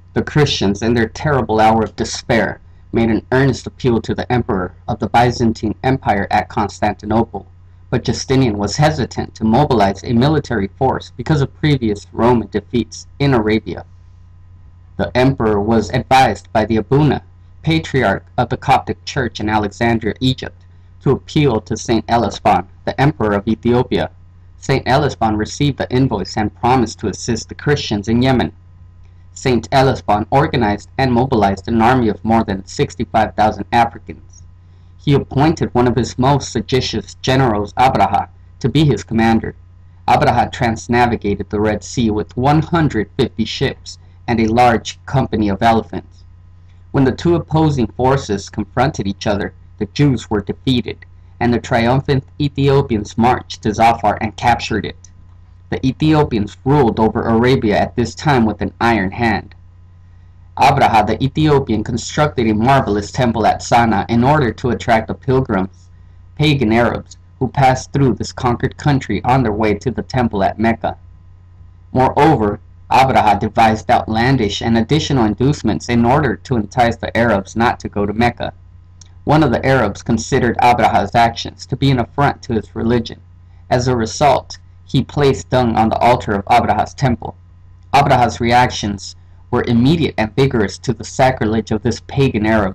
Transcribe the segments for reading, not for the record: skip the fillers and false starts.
The Christians, in their terrible hour of despair, made an earnest appeal to the emperor of the Byzantine Empire at Constantinople, but Justinian was hesitant to mobilize a military force because of previous Roman defeats in Arabia. The emperor was advised by the Abuna, patriarch of the Coptic Church in Alexandria, Egypt, to appeal to Saint Elesbaan, the emperor of Ethiopia. Saint Elesbaan received the invoice and promised to assist the Christians in Yemen. Saint Elesbaan organized and mobilized an army of more than 65,000 Africans. He appointed one of his most sagacious generals, Abraha, to be his commander. Abraha transnavigated the Red Sea with 150 ships and a large company of elephants. When the two opposing forces confronted each other, the Jews were defeated, and the triumphant Ethiopians marched to Zafar and captured it. The Ethiopians ruled over Arabia at this time with an iron hand. Abraha the Ethiopian constructed a marvelous temple at Sana in order to attract the pilgrims, pagan Arabs, who passed through this conquered country on their way to the temple at Mecca. Moreover, Abraha devised outlandish and additional inducements in order to entice the Arabs not to go to Mecca. One of the Arabs considered Abraha's actions to be an affront to his religion. As a result, he placed dung on the altar of Abraha's temple. Abraha's reactions were immediate and vigorous to the sacrilege of this pagan Arab.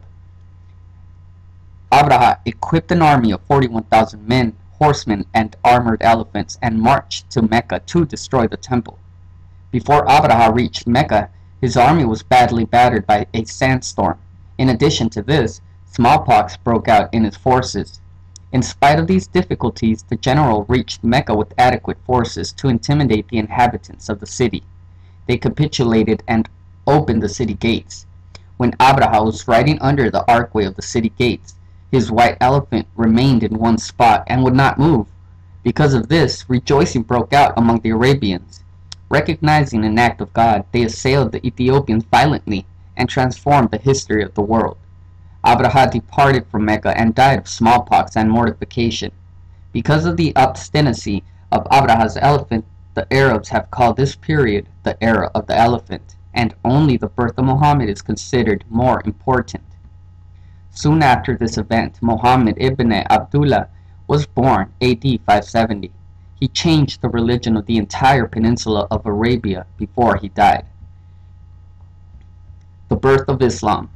Abraha equipped an army of 41,000 men, horsemen, and armored elephants and marched to Mecca to destroy the temple. Before Abraha reached Mecca, his army was badly battered by a sandstorm. In addition to this, smallpox broke out in his forces. In spite of these difficulties, the general reached Mecca with adequate forces to intimidate the inhabitants of the city. They capitulated and opened the city gates. When Abraha was riding under the archway of the city gates, his white elephant remained in one spot and would not move. Because of this, rejoicing broke out among the Arabians. Recognizing an act of God, they assailed the Ethiopians violently and transformed the history of the world. Abraha departed from Mecca and died of smallpox and mortification. Because of the obstinacy of Abraha's elephant, the Arabs have called this period the era of the elephant, and only the birth of Muhammad is considered more important. Soon after this event, Muhammad ibn Abdullah was born AD 570. He changed the religion of the entire peninsula of Arabia before he died. The birth of Islam.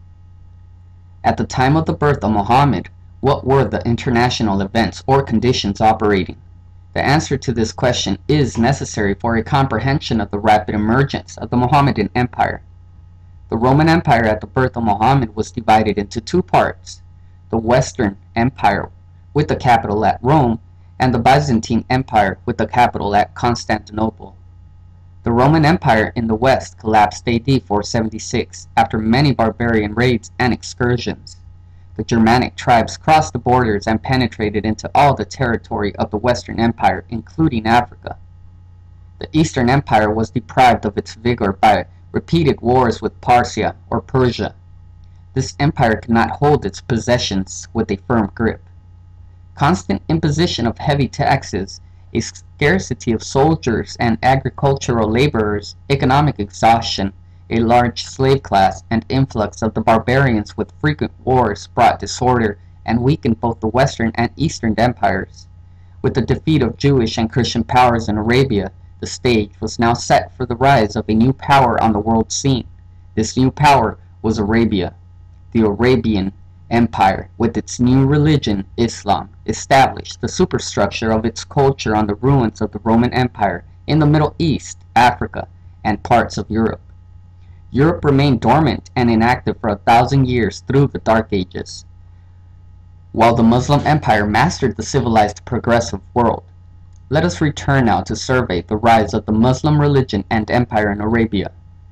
At the time of the birth of Muhammad, what were the international events or conditions operating? The answer to this question is necessary for a comprehension of the rapid emergence of the Mohammedan Empire. The Roman Empire at the birth of Muhammad was divided into two parts: the Western Empire with the capital at Rome, and the Byzantine Empire with the capital at Constantinople. The Roman Empire in the west collapsed AD 476 after many barbarian raids and excursions. The Germanic tribes crossed the borders and penetrated into all the territory of the Western Empire, including Africa. The Eastern Empire was deprived of its vigor by repeated wars with Parthia or Persia. This empire could not hold its possessions with a firm grip. Constant imposition of heavy taxes, a scarcity of soldiers and agricultural laborers, economic exhaustion, a large slave class, and influx of the barbarians with frequent wars brought disorder and weakened both the Western and Eastern empires. With the defeat of Jewish and Christian powers in Arabia, the stage was now set for the rise of a new power on the world scene. This new power was Arabia. The Arabian Empire, with its new religion, Islam, established the superstructure of its culture on the ruins of the Roman Empire in the Middle East, Africa, and parts of Europe. Europe remained dormant and inactive for 1,000 years through the Dark Ages, while the Muslim Empire mastered the civilized progressive world. Let us return now to survey the rise of the Muslim religion and empire in Arabia.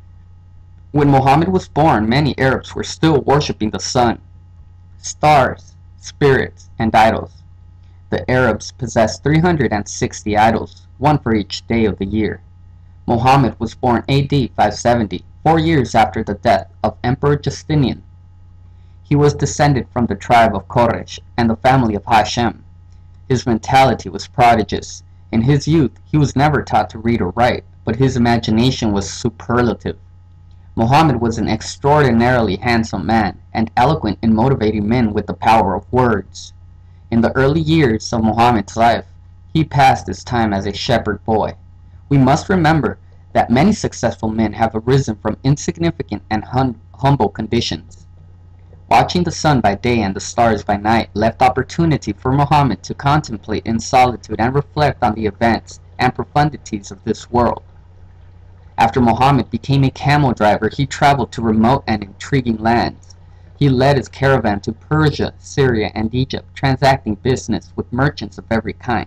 When Muhammad was born, many Arabs were still worshipping the sun, stars, spirits, and idols. The Arabs possessed 360 idols, one for each day of the year. Muhammad was born AD 570, 4 years after the death of Emperor Justinian. He was descended from the tribe of Quraysh and the family of Hashem. His mentality was prodigious. In his youth, he was never taught to read or write, but his imagination was superlative. Muhammad was an extraordinarily handsome man, and eloquent in motivating men with the power of words. In the early years of Muhammad's life, he passed his time as a shepherd boy. We must remember that many successful men have arisen from insignificant and humble conditions. Watching the sun by day and the stars by night left opportunity for Muhammad to contemplate in solitude and reflect on the events and profundities of this world. After Muhammad became a camel driver, he traveled to remote and intriguing lands. He led his caravan to Persia, Syria, and Egypt, transacting business with merchants of every kind.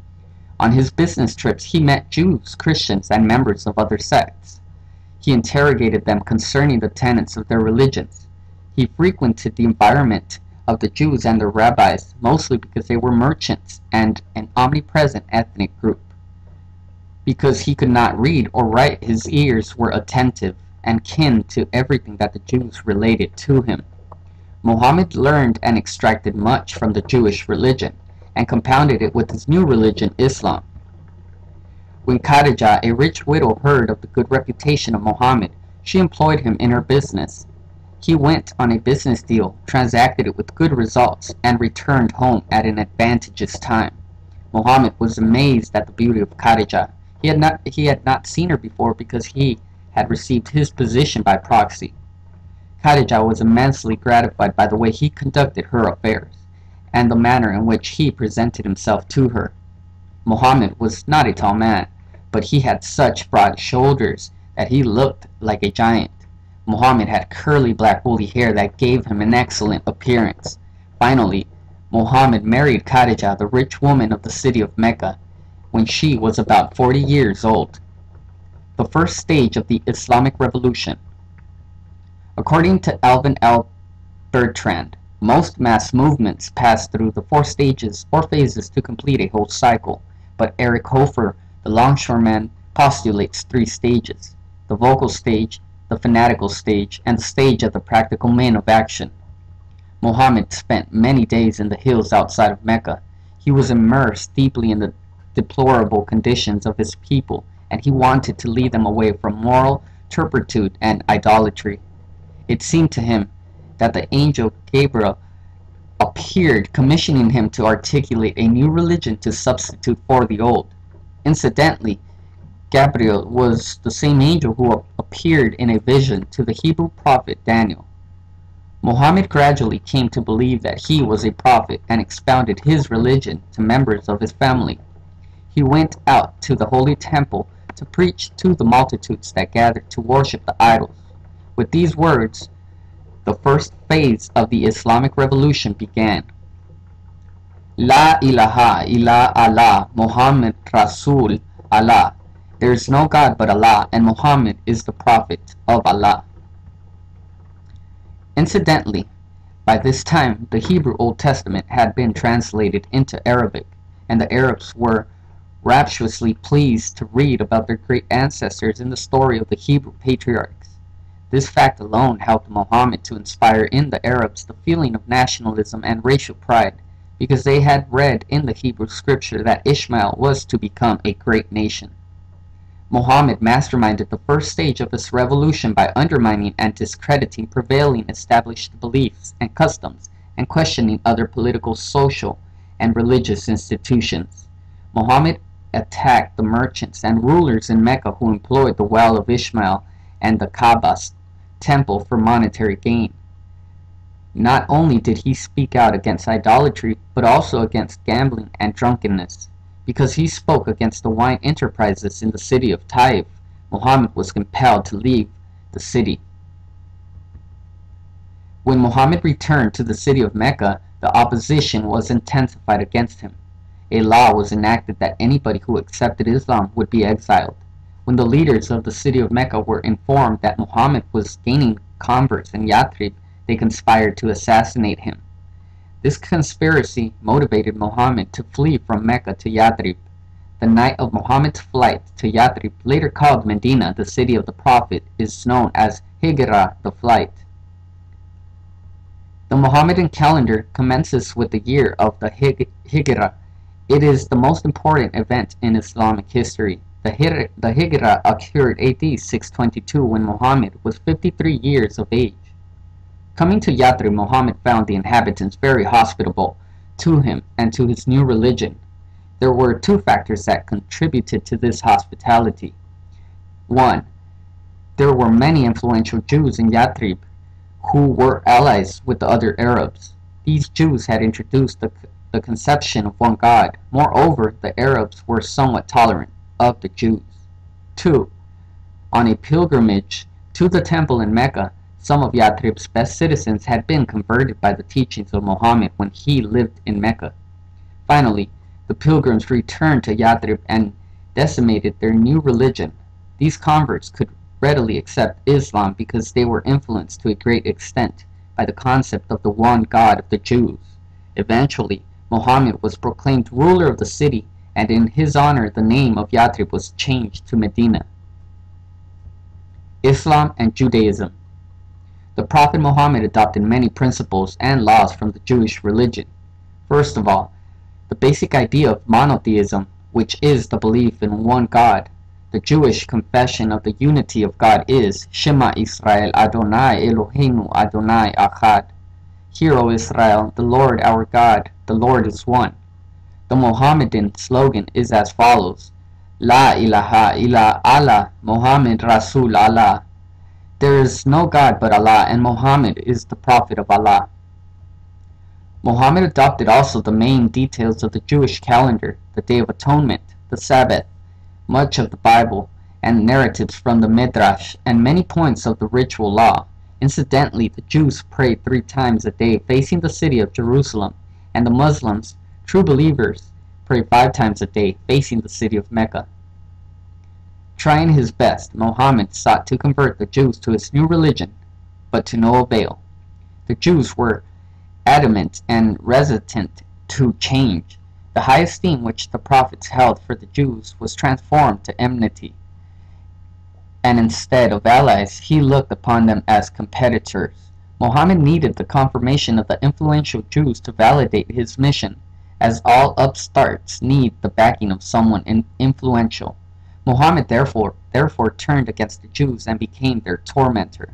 On his business trips, he met Jews, Christians, and members of other sects. He interrogated them concerning the tenets of their religions. He frequented the environment of the Jews and their rabbis, mostly because they were merchants and an omnipresent ethnic group. Because he could not read or write, his ears were attentive and kin to everything that the Jews related to him. Muhammad learned and extracted much from the Jewish religion, and compounded it with his new religion, Islam. When Khadijah, a rich widow, heard of the good reputation of Muhammad, she employed him in her business. He went on a business deal, transacted it with good results, and returned home at an advantageous time. Muhammad was amazed at the beauty of Khadijah. He had not seen her before because he had received his position by proxy. Khadijah was immensely gratified by the way he conducted her affairs, and the manner in which he presented himself to her. Muhammad was not a tall man, but he had such broad shoulders that he looked like a giant. Muhammad had curly black woolly hair that gave him an excellent appearance. Finally, Muhammad married Khadijah, the rich woman of the city of Mecca, when she was about 40 years old. The first stage of the Islamic Revolution. According to Alvin L. Bertrand, most mass movements pass through the 4 stages or phases to complete a whole cycle, but Eric Hofer, the longshoreman, postulates 3 stages: the vocal stage, the fanatical stage, and the stage of the practical men of action. Muhammad spent many days in the hills outside of Mecca. He was immersed deeply in the deplorable conditions of his people, and he wanted to lead them away from moral turpitude and idolatry. It seemed to him that the angel Gabriel appeared, commissioning him to articulate a new religion to substitute for the old. Incidentally, Gabriel was the same angel who appeared in a vision to the Hebrew prophet Daniel. Muhammad gradually came to believe that he was a prophet and expounded his religion to members of his family. He went out to the holy temple to preach to the multitudes that gathered to worship the idols. With these words, the first phase of the Islamic Revolution began. La ilaha illa Allah, Muhammad Rasul Allah. There is no God but Allah, and Muhammad is the prophet of Allah. Incidentally, by this time, the Hebrew Old Testament had been translated into Arabic, and the Arabs were rapturously pleased to read about their great ancestors in the story of the Hebrew patriarchs. This fact alone helped Muhammad to inspire in the Arabs the feeling of nationalism and racial pride, because they had read in the Hebrew scripture that Ishmael was to become a great nation. Muhammad masterminded the first stage of this revolution by undermining and discrediting prevailing established beliefs and customs and questioning other political, social, and religious institutions. Muhammad attacked the merchants and rulers in Mecca who employed the well of Ishmael and the Kaaba's temple for monetary gain. Not only did he speak out against idolatry, but also against gambling and drunkenness. Because he spoke against the wine enterprises in the city of Taif, Muhammad was compelled to leave the city. When Muhammad returned to the city of Mecca, the opposition was intensified against him. A law was enacted that anybody who accepted Islam would be exiled. When the leaders of the city of Mecca were informed that Muhammad was gaining converts in Yathrib, they conspired to assassinate him. This conspiracy motivated Muhammad to flee from Mecca to Yathrib. The night of Muhammad's flight to Yathrib, later called Medina, the city of the Prophet, is known as Hijrah, the flight. The Mohammedan calendar commences with the year of the Hijrah. It is the most important event in Islamic history. The Hijra occurred AD 622 when Muhammad was 53 years of age. Coming to Yathrib, Muhammad found the inhabitants very hospitable to him and to his new religion. There were two factors that contributed to this hospitality. One, there were many influential Jews in Yathrib who were allies with the other Arabs. These Jews had introduced the conception of one God. Moreover, the Arabs were somewhat tolerant of the Jews. 2. On a pilgrimage to the temple in Mecca, some of Yathrib's best citizens had been converted by the teachings of Muhammad when he lived in Mecca. Finally, the pilgrims returned to Yathrib and decimated their new religion. These converts could readily accept Islam because they were influenced to a great extent by the concept of the one God of the Jews. Eventually, Muhammad was proclaimed ruler of the city, and in his honor the name of Yathrib was changed to Medina. Islam and Judaism. The Prophet Muhammad adopted many principles and laws from the Jewish religion. First of all, the basic idea of monotheism, which is the belief in one God. The Jewish confession of the unity of God is Shema Israel Adonai Eloheinu Adonai Echad. Hear, O Israel, the Lord our God, the Lord is one. The Mohammedan slogan is as follows: La ilaha illa Allah, Muhammad Rasul Allah. There is no God but Allah, and Muhammad is the Prophet of Allah. Muhammad adopted also the main details of the Jewish calendar, the Day of Atonement, the Sabbath, much of the Bible, and narratives from the Midrash, and many points of the ritual law. Incidentally, the Jews prayed 3 times a day facing the city of Jerusalem, and the Muslims, true believers, pray 5 times a day facing the city of Mecca. Trying his best, Muhammad sought to convert the Jews to his new religion, but to no avail. The Jews were adamant and resistant to change. The high esteem which the prophets held for the Jews was transformed to enmity, and instead of allies, he looked upon them as competitors. Muhammad needed the confirmation of the influential Jews to validate his mission, as all upstarts need the backing of someone influential. Muhammad therefore turned against the Jews and became their tormentor.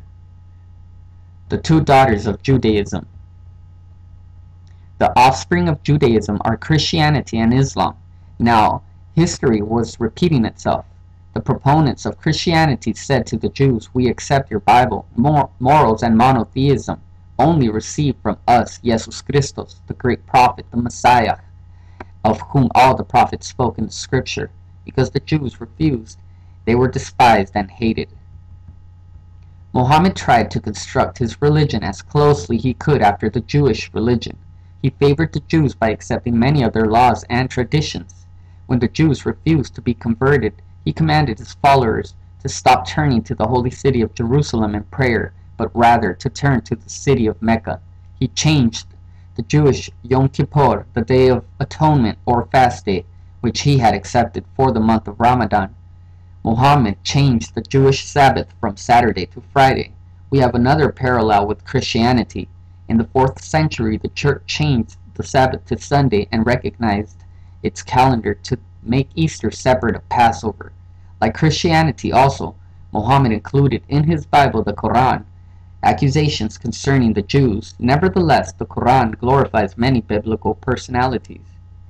The two daughters of Judaism. The offspring of Judaism are Christianity and Islam. Now, history was repeating itself. The proponents of Christianity said to the Jews, "We accept your Bible, morals, and monotheism. Only receive from us Jesus Christos, the great prophet, the Messiah, of whom all the prophets spoke in the scripture." Because the Jews refused, they were despised and hated. Muhammad tried to construct his religion as closely he could after the Jewish religion. He favored the Jews by accepting many of their laws and traditions. When the Jews refused to be converted, he commanded his followers to stop turning to the holy city of Jerusalem in prayer, but rather to turn to the city of Mecca. He changed the Jewish Yom Kippur, the Day of Atonement or fast day, which he had accepted for the month of Ramadan. Muhammad changed the Jewish Sabbath from Saturday to Friday. We have another parallel with Christianity. In the 4th century, the Church changed the Sabbath to Sunday and recognized its calendar to make Easter separate of Passover. Like Christianity also, Muhammad included in his Bible, the Quran, accusations concerning the Jews. Nevertheless, the Quran glorifies many biblical personalities.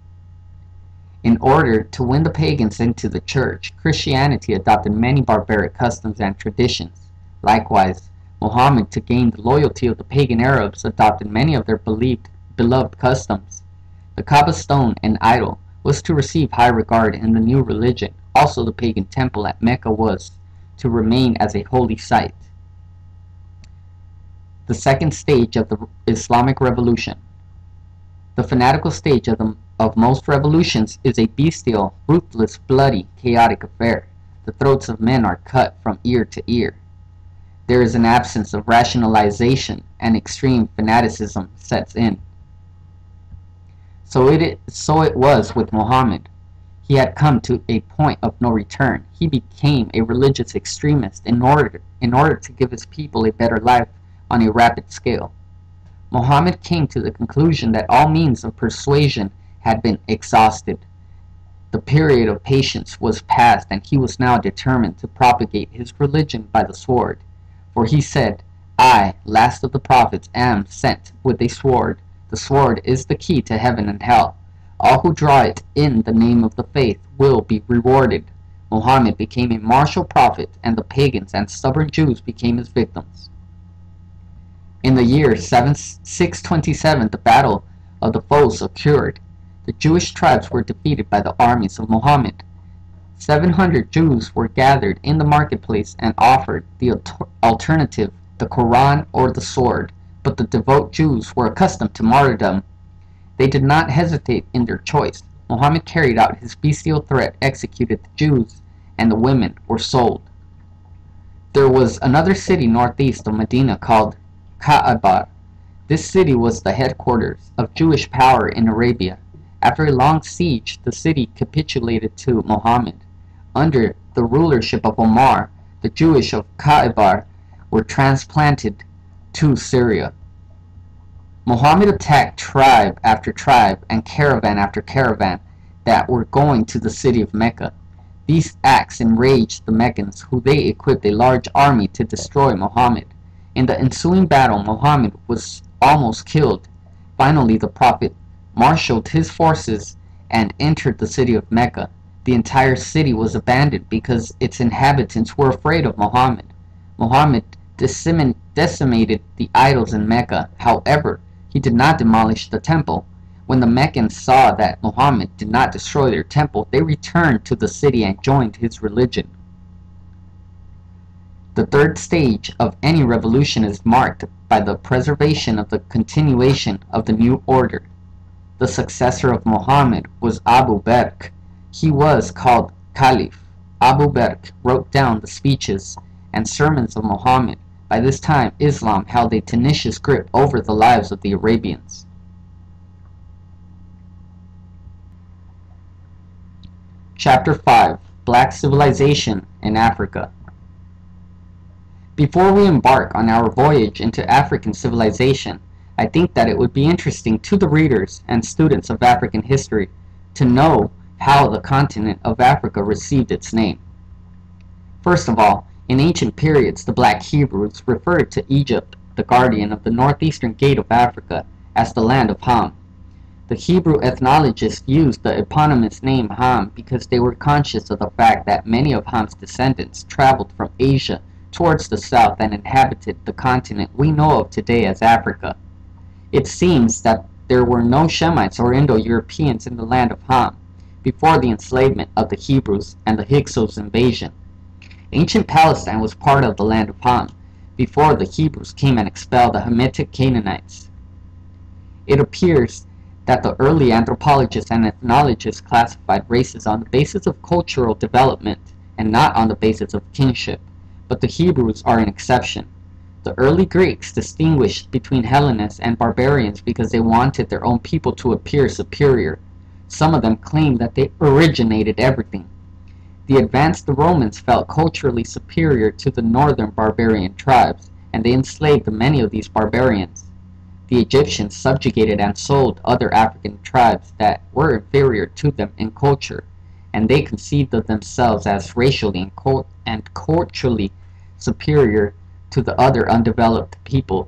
In order to win the pagans into the church, Christianity adopted many barbaric customs and traditions. Likewise, Muhammad, to gain the loyalty of the pagan Arabs, adopted many of their beloved customs. The Kaaba stone, an idol, was to receive high regard in the new religion. Also, the pagan temple at Mecca was to remain as a holy site. The second stage of the Islamic Revolution. The fanatical stage of most revolutions is a bestial, ruthless, bloody, chaotic affair. The throats of men are cut from ear to ear. There is an absence of rationalization, and extreme fanaticism sets in. So it was with Muhammad. He had come to a point of no return. He became a religious extremist in order to give his people a better life on a rapid scale. Muhammad came to the conclusion that all means of persuasion had been exhausted. The period of patience was past, and he was now determined to propagate his religion by the sword. For he said, I, last of the prophets, am sent with a sword. The sword is the key to heaven and hell. All who draw it in the name of the faith will be rewarded. Muhammad became a martial prophet, and the pagans and stubborn Jews became his victims. In the year 627, the Battle of the Foes occurred. The Jewish tribes were defeated by the armies of Muhammad. 700 Jews were gathered in the marketplace and offered the alternative, the Quran or the sword, but the devout Jews were accustomed to martyrdom. They did not hesitate in their choice. Muhammad carried out his bestial threat, executed the Jews, and the women were sold. There was another city northeast of Medina called Ka'abar. This city was the headquarters of Jewish power in Arabia. After a long siege, the city capitulated to Muhammad. Under the rulership of Omar, the Jewish of Ka'abar were transplanted to Syria. Muhammad attacked tribe after tribe and caravan after caravan that were going to the city of Mecca. These acts enraged the Meccans, who they equipped a large army to destroy Muhammad. In the ensuing battle, Muhammad was almost killed. Finally, the Prophet marshaled his forces and entered the city of Mecca. The entire city was abandoned because its inhabitants were afraid of Muhammad. Muhammad decimated the idols in Mecca. However, he did not demolish the temple. When the Meccans saw that Muhammad did not destroy their temple, they returned to the city and joined his religion. The third stage of any revolution is marked by the preservation of the continuation of the new order. The successor of Muhammad was Abu Bakr. He was called Caliph. Abu Bakr wrote down the speeches and sermons of Muhammad. By this time, Islam held a tenacious grip over the lives of the Arabians. Chapter 5. Black Civilization in Africa. Before we embark on our voyage into African civilization, I think that it would be interesting to the readers and students of African history to know how the continent of Africa received its name. First of all, in ancient periods, the Black Hebrews referred to Egypt, the guardian of the northeastern gate of Africa, as the land of Ham. The Hebrew ethnologists used the eponymous name Ham because they were conscious of the fact that many of Ham's descendants traveled from Asia towards the south and inhabited the continent we know of today as Africa. It seems that there were no Shemites or Indo-Europeans in the land of Ham before the enslavement of the Hebrews and the Hyksos invasion. Ancient Palestine was part of the land of Ham before the Hebrews came and expelled the Hamitic Canaanites. It appears that the early anthropologists and ethnologists classified races on the basis of cultural development and not on the basis of kingship, but the Hebrews are an exception. The early Greeks distinguished between Hellenists and barbarians because they wanted their own people to appear superior. Some of them claimed that they originated everything. The advanced Romans felt culturally superior to the northern barbarian tribes, and they enslaved many of these barbarians. The Egyptians subjugated and sold other African tribes that were inferior to them in culture, and they conceived of themselves as racially and culturally superior to the other undeveloped people.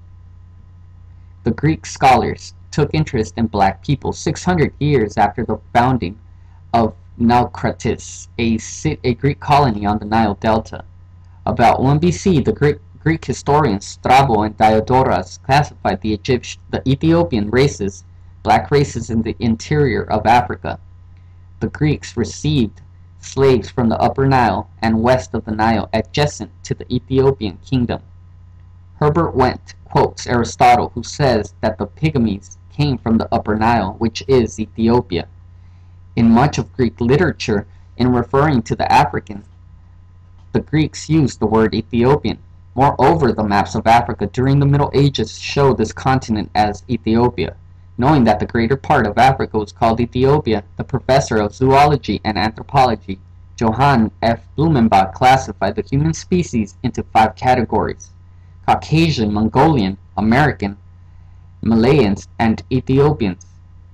The Greek scholars took interest in black people 600 years after the founding of Naucratis, a Greek colony on the Nile Delta. About 1 BC, the Greek historians Strabo and Diodorus classified the Ethiopian races, black races in the interior of Africa. The Greeks received slaves from the Upper Nile and west of the Nile adjacent to the Ethiopian kingdom. Herbert Wendt quotes Aristotle, who says that the Pygmies came from the Upper Nile, which is Ethiopia. In much of Greek literature, in referring to the African, the Greeks used the word Ethiopian. Moreover, the maps of Africa during the Middle Ages show this continent as Ethiopia. Knowing that the greater part of Africa was called Ethiopia, the professor of zoology and anthropology, Johann F. Blumenbach, classified the human species into 5 categories: Caucasian, Mongolian, American, Malayans, and Ethiopians.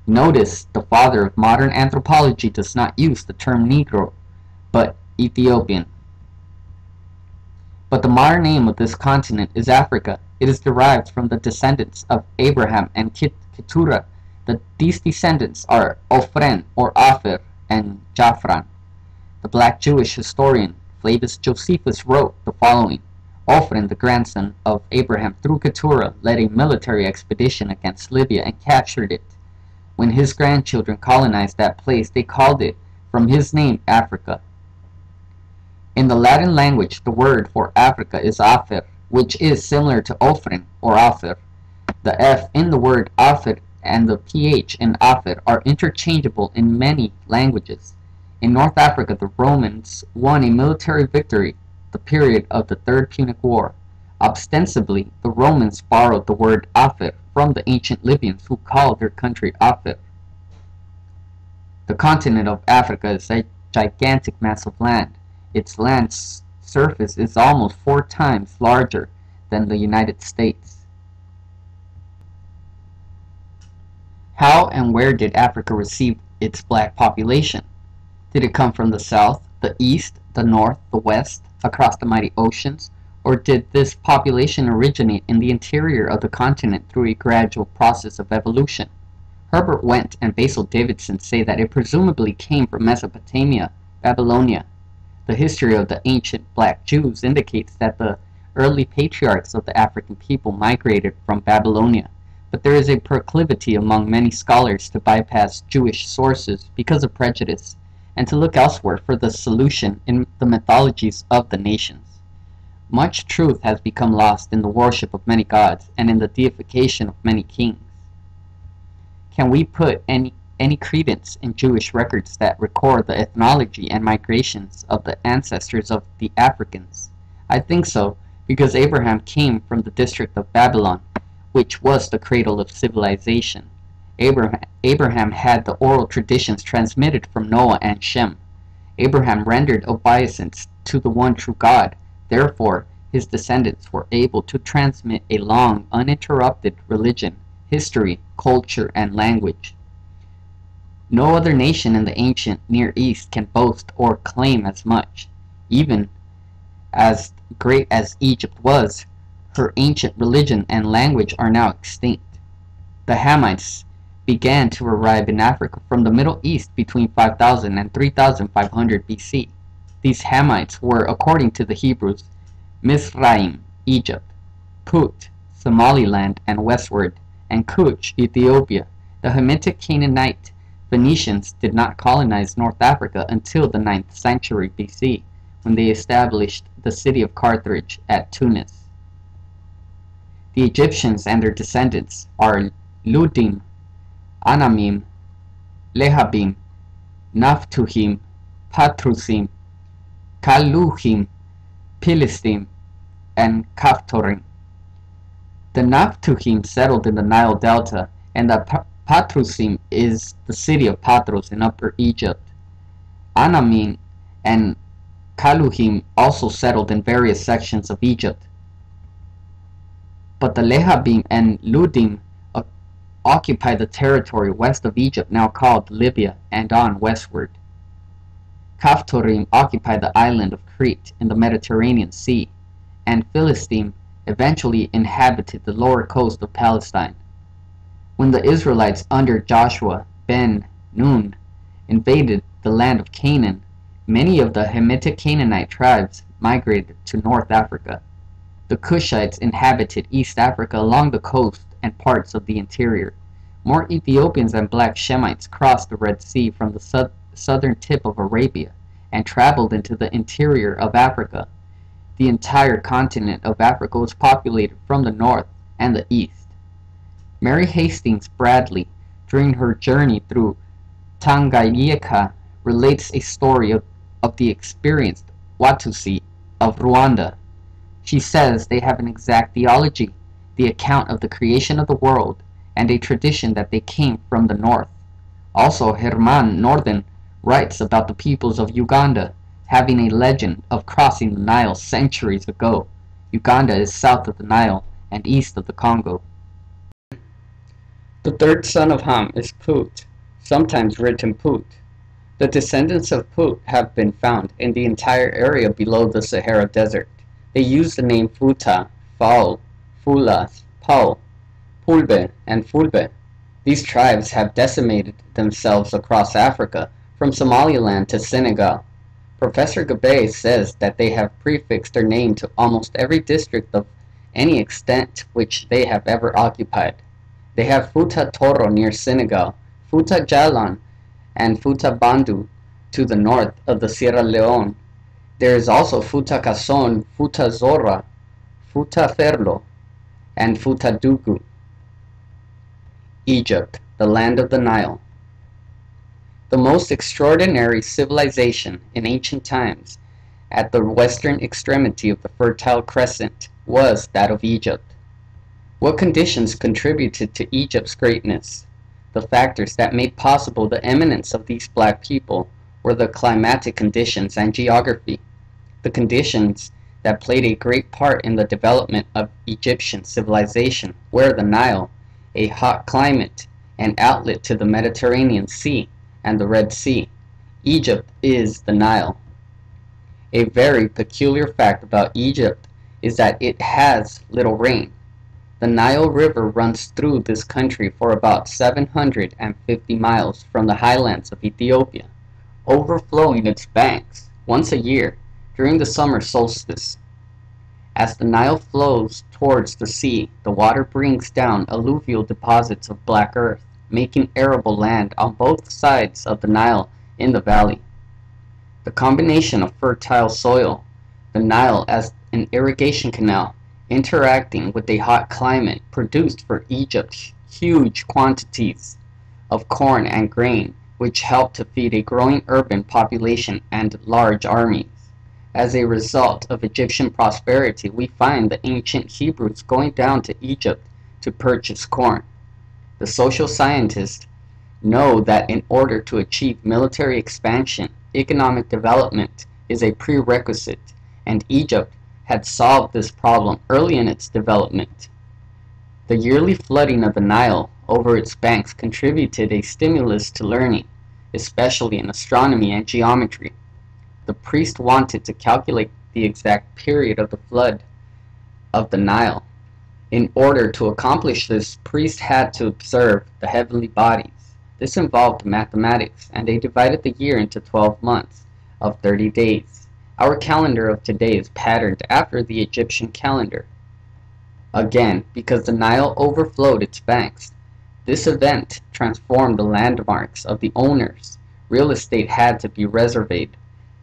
Notice the father of modern anthropology does not use the term Negro, but Ethiopian. But the modern name of this continent is Africa. It is derived from the descendants of Abraham and Keturah. These descendants are Ofren or Afer and Japhran. The black Jewish historian Flavius Josephus wrote the following. Ofren, the grandson of Abraham through Keturah, led a military expedition against Libya and captured it. When his grandchildren colonized that place, they called it, from his name, Africa. In the Latin language, the word for Africa is Afer, which is similar to Ofren or Afer. The F in the word Afer and the PH in Afer are interchangeable in many languages. In North Africa, the Romans won a military victory, the period of the Third Punic War. Ostensibly, the Romans borrowed the word Afer from the ancient Libyans who called their country Afer. The continent of Africa is a gigantic mass of land. Its land surface is almost 4 times larger than the United States. How and where did Africa receive its black population? Did it come from the south, the east, the north, the west, across the mighty oceans, or did this population originate in the interior of the continent through a gradual process of evolution? Herbert Wendt and Basil Davidson say that it presumably came from Mesopotamia, Babylonia. The history of the ancient black Jews indicates that the early patriarchs of the African people migrated from Babylonia, but there is a proclivity among many scholars to bypass Jewish sources because of prejudice, and to look elsewhere for the solution in the mythologies of the nations. Much truth has become lost in the worship of many gods and in the deification of many kings. Can we put any credence in Jewish records that record the ethnology and migrations of the ancestors of the Africans? I think so, because Abraham came from the district of Babylon, which was the cradle of civilization. Abraham had the oral traditions transmitted from Noah and Shem. Abraham rendered obeisance to the one true God. Therefore, his descendants were able to transmit a long, uninterrupted religion, history, culture, and language. No other nation in the ancient Near East can boast or claim as much. Even as great as Egypt was, her ancient religion and language are now extinct. The Hamites began to arrive in Africa from the Middle East between 5000 and 3500 BC. These Hamites were, according to the Hebrews, Mizraim, Egypt, Put, Somaliland and westward, and Cush, Ethiopia. The Hamitic Canaanite Phoenicians did not colonize North Africa until the 9th century BC, when they established the city of Carthage at Tunis. The Egyptians and their descendants are Ludim, Anamim, Lehabim, Naphtuhim, Patrusim, Kaluhim, Philistim, and Kaphtorim. The Naphtuhim settled in the Nile Delta, and the Patrusim is the city of Patros in Upper Egypt. Anamim and Kaluhim also settled in various sections of Egypt. But the Lehabim and Ludim occupy the territory west of Egypt, now called Libya, and on westward. Kaphtorim occupy the island of Crete in the Mediterranean Sea, and Philistim eventually inhabited the lower coast of Palestine. When the Israelites under Joshua ben Nun invaded the land of Canaan, many of the Hamitic Canaanite tribes migrated to North Africa. The Cushites inhabited East Africa along the coast and parts of the interior. More Ethiopians and black Shemites crossed the Red Sea from the southern tip of Arabia and traveled into the interior of Africa. The entire continent of Africa was populated from the north and the east. Mary Hastings Bradley, during her journey through Tanganyika, relates a story of the experienced Watusi of Rwanda. She says they have an exact theology, the account of the creation of the world, and a tradition that they came from the north. Also, Herman Norden writes about the peoples of Uganda, having a legend of crossing the Nile centuries ago. Uganda is south of the Nile and east of the Congo. The third son of Ham is Put, sometimes written Put. The descendants of Put have been found in the entire area below the Sahara Desert. They use the name Futa, Faul, Fulas, Pau, Pulbe, and Fulbe. These tribes have decimated themselves across Africa, from Somaliland to Senegal. Professor Gabe says that they have prefixed their name to almost every district of any extent which they have ever occupied. They have Futa Toro near Senegal, Futa Jalan, and Futa Bandu to the north of the Sierra Leone. There is also Futa Cason, Futa Zora, Futa Ferlo, and Futa Dugu. Egypt, the land of the Nile. The most extraordinary civilization in ancient times, at the western extremity of the Fertile Crescent, was that of Egypt. What conditions contributed to Egypt's greatness? The factors that made possible the eminence of these black people were the climatic conditions and geography. The conditions that played a great part in the development of Egyptian civilization were the Nile, a hot climate, an outlet to the Mediterranean Sea and the Red Sea. Egypt is the Nile. A very peculiar fact about Egypt is that it has little rain. The Nile River runs through this country for about 750 miles from the highlands of Ethiopia, overflowing its banks once a year during the summer solstice. As the Nile flows towards the sea, the water brings down alluvial deposits of black earth, making arable land on both sides of the Nile in the valley. The combination of fertile soil, the Nile as an irrigation canal, interacting with a hot climate produced for Egypt huge quantities of corn and grain, which helped to feed a growing urban population and large armies. As a result of Egyptian prosperity, we find the ancient Hebrews going down to Egypt to purchase corn. The social scientists know that in order to achieve military expansion, economic development is a prerequisite, and Egypt had solved this problem early in its development. The yearly flooding of the Nile over its banks contributed a stimulus to learning, especially in astronomy and geometry. The priest wanted to calculate the exact period of the flood of the Nile. In order to accomplish this, priests had to observe the heavenly bodies. This involved mathematics, and they divided the year into 12 months of 30 days. Our calendar of today is patterned after the Egyptian calendar. Again, because the Nile overflowed its banks, this event transformed the landmarks of the owners. Real estate had to be reserved,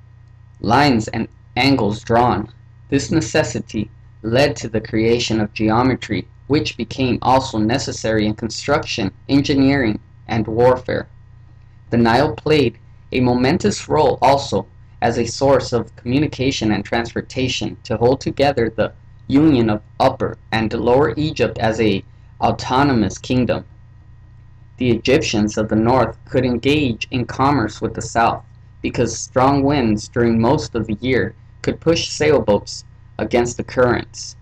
lines and angles drawn. This necessity led to the creation of geometry, which became also necessary in construction, engineering, and warfare. The Nile played a momentous role also as a source of communication and transportation to hold together the union of Upper and Lower Egypt as a autonomous kingdom. The Egyptians of the north could engage in commerce with the south because strong winds during most of the year could push sailboats against the currents.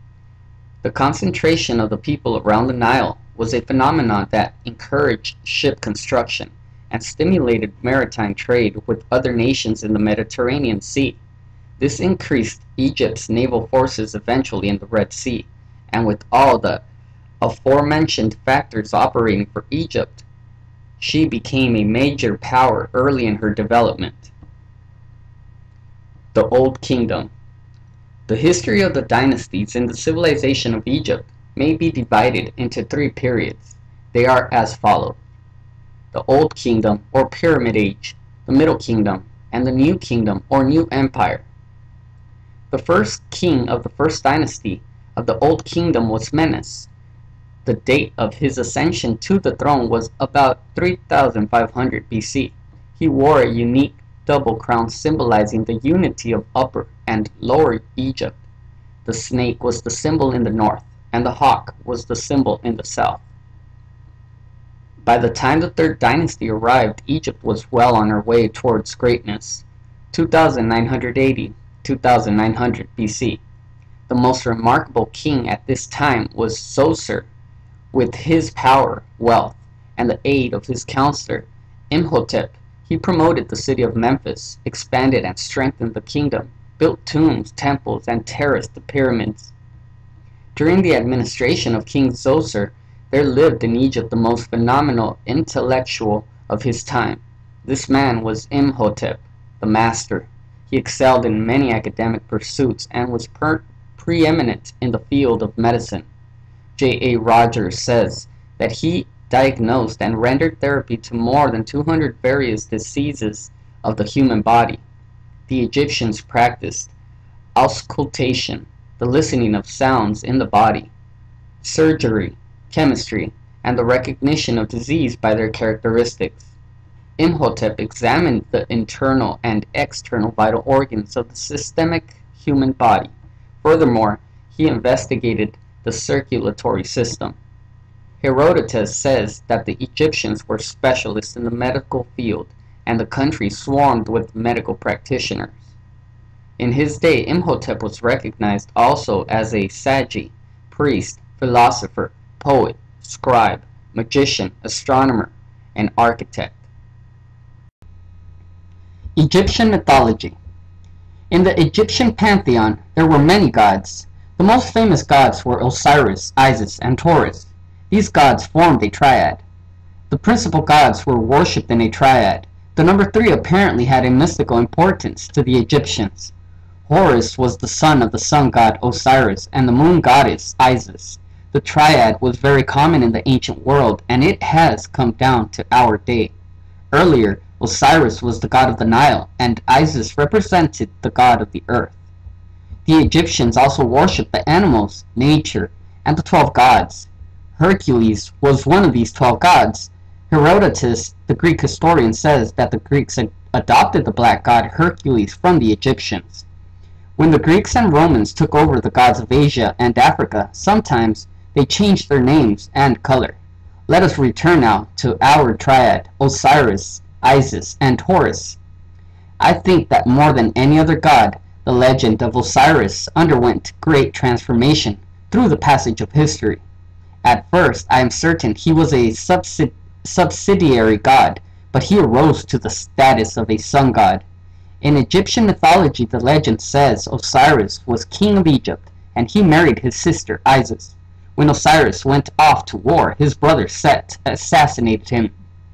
The concentration of the people around the Nile was a phenomenon that encouraged ship construction and stimulated maritime trade with other nations in the Mediterranean Sea. This increased Egypt's naval forces eventually in the Red Sea, and with all the aforementioned factors operating for Egypt, she became a major power early in her development. The Old Kingdom. The history of the dynasties in the civilization of Egypt may be divided into three periods. They are as follows: the Old Kingdom or Pyramid Age, the Middle Kingdom, and the New Kingdom or New Empire. The first king of the first dynasty of the Old Kingdom was Menes. The date of his ascension to the throne was about 3500 BC. He wore a unique double crown symbolizing the unity of Upper and Lower Egypt. The snake was the symbol in the north, and the hawk was the symbol in the south. By the time the Third Dynasty arrived, Egypt was well on her way towards greatness. 2980, 2900 BC. The most remarkable king at this time was Zoser, With his power, wealth, and the aid of his counselor, Imhotep, he promoted the city of Memphis, expanded and strengthened the kingdom, built tombs, temples, and terraced the pyramids. During the administration of King Zoser, there lived in Egypt the most phenomenal intellectual of his time. This man was Imhotep, the master. He excelled in many academic pursuits and was preeminent in the field of medicine. J.A. Rogers says that he diagnosed and rendered therapy to more than 200 various diseases of the human body. The Egyptians practiced auscultation, the listening of sounds in the body, surgery, chemistry, and the recognition of disease by their characteristics. Imhotep examined the internal and external vital organs of the systemic human body. Furthermore, he investigated the circulatory system. Herodotus says that the Egyptians were specialists in the medical field, and the country swarmed with medical practitioners. In his day, Imhotep was recognized also as a sage, priest, philosopher, poet, scribe, magician, astronomer, and architect. Egyptian mythology. In the Egyptian pantheon, there were many gods. The most famous gods were Osiris, Isis, and Horus. These gods formed a triad. The principal gods were worshipped in a triad. The number 3 apparently had a mystical importance to the Egyptians. Horus was the son of the sun god Osiris and the moon goddess Isis. The triad was very common in the ancient world, and it has come down to our day. Earlier, Osiris was the god of the Nile, and Isis represented the god of the earth. The Egyptians also worshipped the animals, nature, and the 12 gods. Hercules was one of these 12 gods. Herodotus, the Greek historian, says that the Greeks adopted the black god Hercules from the Egyptians. When the Greeks and Romans took over the gods of Asia and Africa, sometimes they changed their names and color. Let us return now to our triad, Osiris, Isis, and Horus. I think that more than any other god, the legend of Osiris underwent great transformation through the passage of history. At first, I am certain he was a subsidiary god, but he arose to the status of a sun god. In Egyptian mythology, the legend says Osiris was king of Egypt, and he married his sister Isis. When Osiris went off to war, his brother Set assassinated him.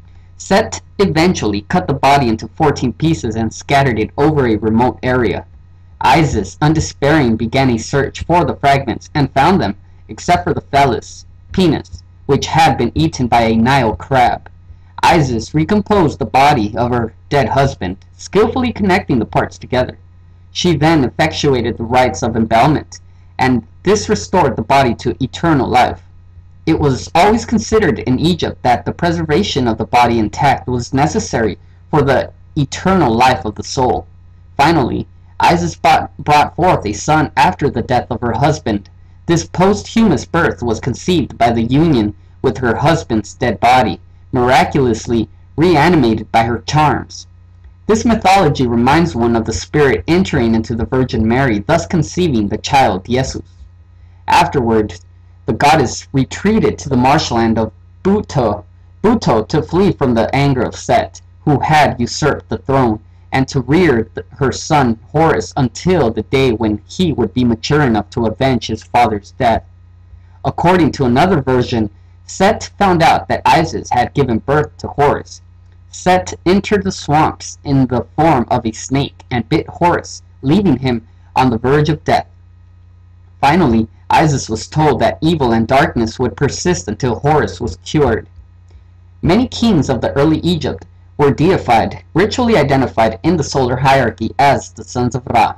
Set eventually cut the body into 14 pieces and scattered it over a remote area. Isis, undespairing, began a search for the fragments and found them, except for the phallus, penis, which had been eaten by a Nile crab. Isis recomposed the body of her dead husband, skillfully connecting the parts together. She then effectuated the rites of embalmment, and this restored the body to eternal life. It was always considered in Egypt that the preservation of the body intact was necessary for the eternal life of the soul. Finally, Isis brought forth a son after the death of her husband. This posthumous birth was conceived by the union with her husband's dead body, miraculously reanimated by her charms. This mythology reminds one of the spirit entering into the Virgin Mary, thus conceiving the child Jesus. Afterward, the goddess retreated to the marshland of Buto to flee from the anger of Set, who had usurped the throne, and to rear her son Horus until the day when he would be mature enough to avenge his father's death. According to another version, Set found out that Isis had given birth to Horus. Set entered the swamps in the form of a snake and bit Horus, leaving him on the verge of death. Finally, Isis was told that evil and darkness would persist until Horus was cured. Many kings of the early Egypt were deified, ritually identified in the solar hierarchy as the sons of Ra.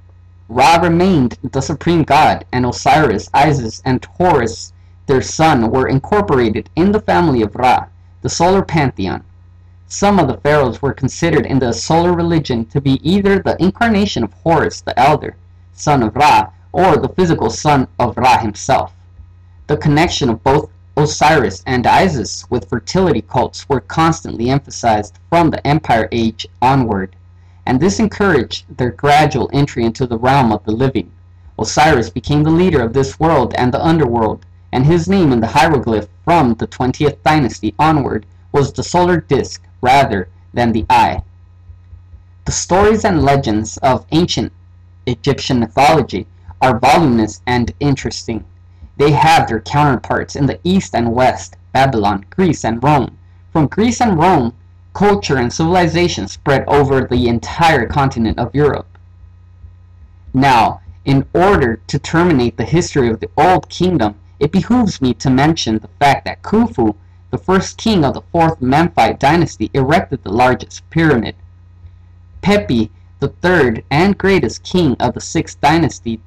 Ra remained the supreme god, and Osiris, Isis, and Horus, their son, were incorporated in the family of Ra, the solar pantheon. Some of the pharaohs were considered in the solar religion to be either the incarnation of Horus the elder, son of Ra, or the physical son of Ra himself. The connection of both Osiris and Isis with fertility cults were constantly emphasized from the Empire Age onward, and this encouraged their gradual entry into the realm of the living. Osiris became the leader of this world and the underworld, and his name in the hieroglyph from the 20th dynasty onward was the solar disk rather than the eye. The stories and legends of ancient Egyptian mythology are voluminous and interesting. They have their counterparts in the East and West, Babylon, Greece, and Rome. From Greece and Rome, culture and civilization spread over the entire continent of Europe. Now, in order to terminate the history of the Old Kingdom, it behooves me to mention the fact that Khufu, the first king of the 4th Memphite dynasty, erected the largest pyramid. Pepi, the third and greatest king of the 6th dynasty,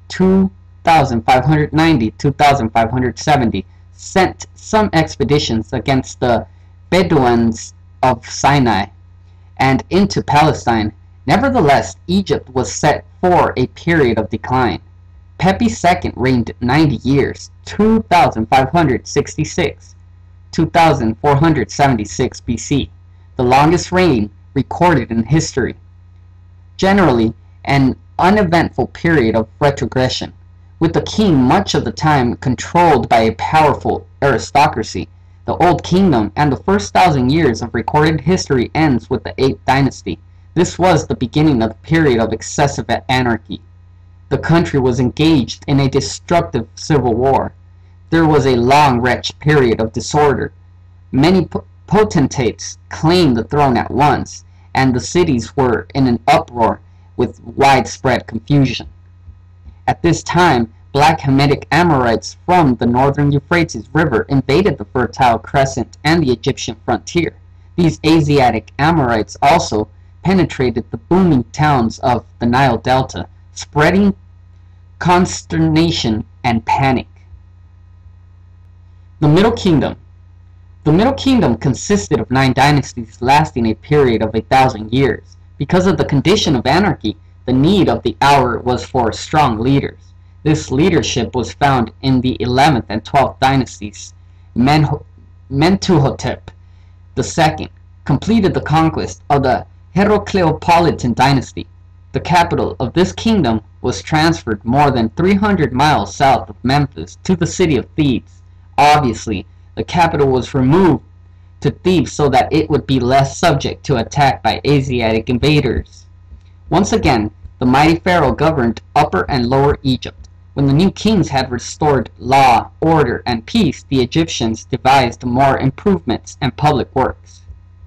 2590-2570, sent some expeditions against the Bedouins of Sinai and into Palestine. Nevertheless, Egypt was set for a period of decline. Pepi II reigned 90 years, 2566-2476 BC, the longest reign recorded in history. Generally, an uneventful period of retrogression, with the king much of the time controlled by a powerful aristocracy. The Old Kingdom and the first 1,000 years of recorded history ends with the 8th dynasty. This was the beginning of the period of excessive anarchy. The country was engaged in a destructive civil war. There was a long wretched period of disorder. Many potentates claimed the throne at once, and the cities were in an uproar with widespread confusion. At this time, Black Hamitic Amorites from the northern Euphrates River invaded the Fertile Crescent and the Egyptian frontier. These Asiatic Amorites also penetrated the booming towns of the Nile Delta, spreading consternation and panic. The Middle Kingdom. The Middle Kingdom consisted of 9 dynasties lasting a period of 1,000 years. Because of the condition of anarchy, the need of the hour was for strong leaders. This leadership was found in the 11th and 12th dynasties. Mentuhotep II completed the conquest of the Heracleopolitan dynasty. The capital of this kingdom was transferred more than 300 miles south of Memphis to the city of Thebes. Obviously, the capital was removed to Thebes so that it would be less subject to attack by Asiatic invaders. Once again, the mighty pharaoh governed Upper and Lower Egypt. When the new kings had restored law, order, and peace, the Egyptians devised more improvements and public works.